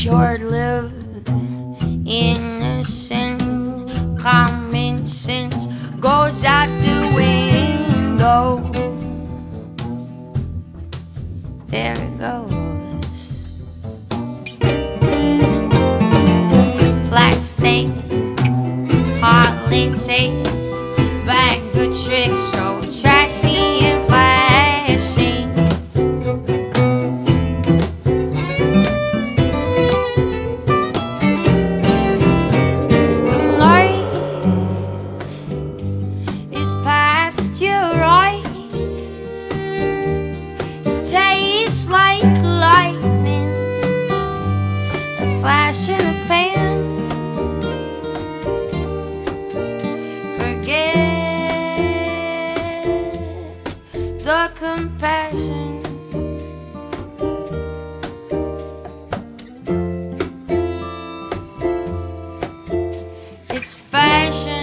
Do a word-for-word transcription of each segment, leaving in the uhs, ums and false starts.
Short-lived, innocent, common sense goes out the window. There it goes. Plastic, politics, bag of tricks, so trashy and flashy. Pasteurized, tastes like lightning, a flash in a pan. Forget the compassion. It's fashion.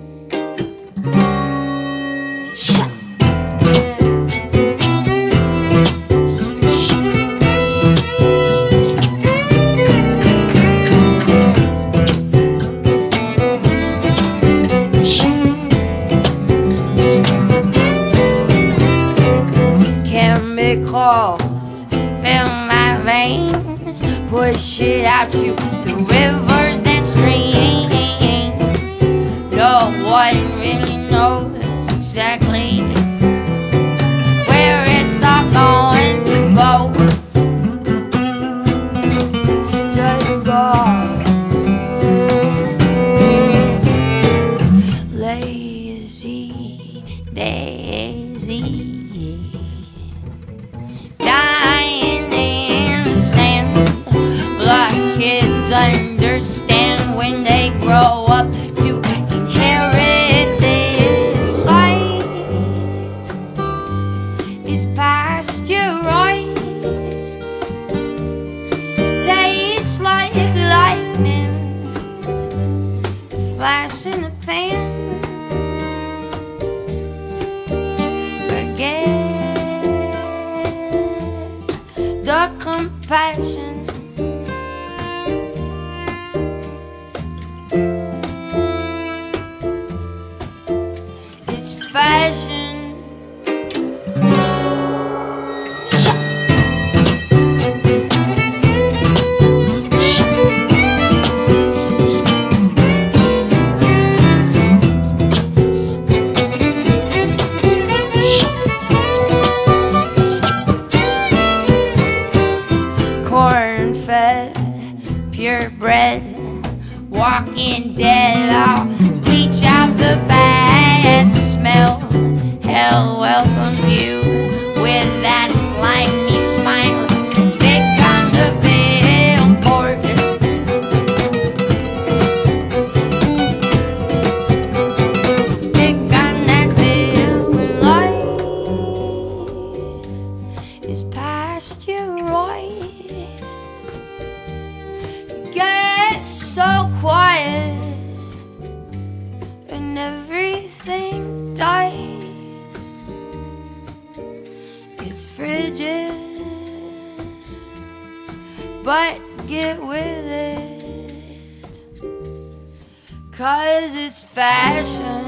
Chemicals fill my veins, push it out to the rivers and streams. No one really knows exactly where it's all going to go. Just go lazy daisy, dying in the sand. Black kids understand when they grow up to inherit this life. Is pasteurized, tastes like lightning, a flash in the pan. Forget the compassion. It's fashion. Corn-fed, purebred, walking dead. I'll bleach out the bad smell. Hell welcomes you with that slimy smile. So big on the billboard. So big on that billboard. Life is pasteurized. Get so quiet and everything dies. It's frigid, but get with it, 'cause it's fashion.